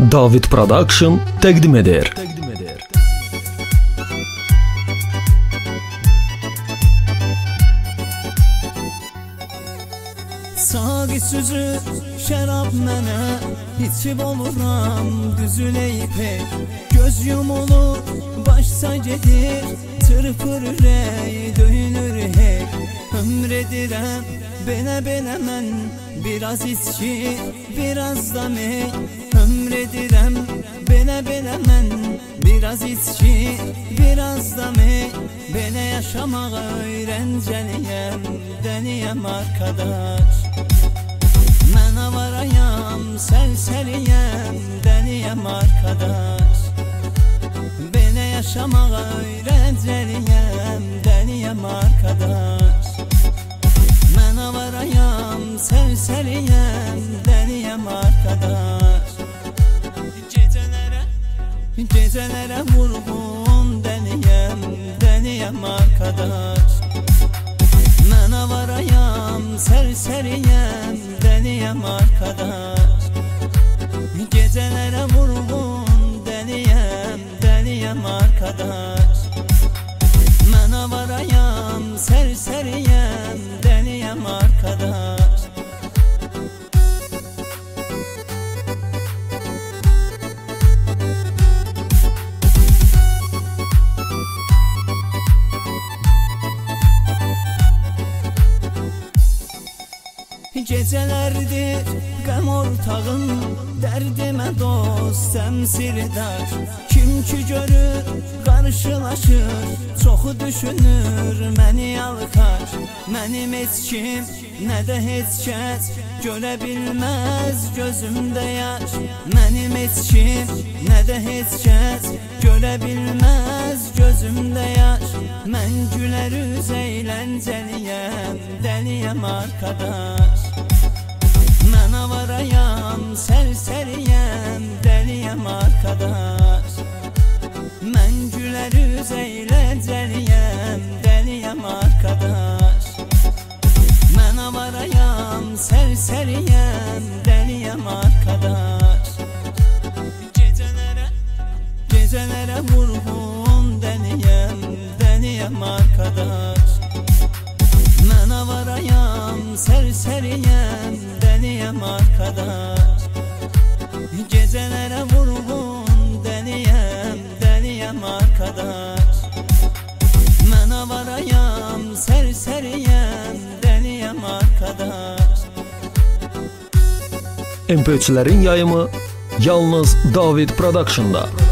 David Production təqdim edir. Sağ sözü şərab mənə içib oluram düzüləyib göz yumulur başsa gedir çırpır ürək döyünür ömr edirəm belə mən biraz içki biraz da mey ömr edirəm belə mən biraz içki biraz da mey belə yaşamağa öyrəncəliyəm dəniyəm arkadaş mən avarayam sərsəriyəm dəniyəm arkadaş belə yaşamağa öyrəncəliyəm dəniyəm arkadaş mən avarayam sərsəriyəm dəniyəm arkadaş Gecələrə vurğun dəniyəm arkadaş mən avarayam sərsəriyəm dəniyəm arkadaş gecələrə vurğun dəniyəm arkadaş mən avarayam sərsəriyəm dəniyəm arkadaş Gecələrdir qəm ortağım dərdimə dost təmsirdar kim ki görür qarşılaşır çoxu düşünür məni yalqar mənim heç kim nə də heç kəs görə bilməz gözümdə yaş mənim heç kim nə də heç kəs görə bilməz gözümdə yaş mən gülər üz əyləncəliyəm dəniyəm arkadaş mən avarayam sərsəriyəm dəniyəm arkadaş mən gülər üz əyləncəliyəm dəniyəm arkadaş mən avarayam sərsəriyəm dəniyəm arkadaş gecələrə vurğun dəniyəm arkadaş mən avarayam sərsəriyəm dəniyəm arkadaş gecələrə vurğun dəniyəm arkadaş mən avarayam sərsəriyəm dəniyəm arkadaş MP3'lerin yayımı yalnız David Production'da.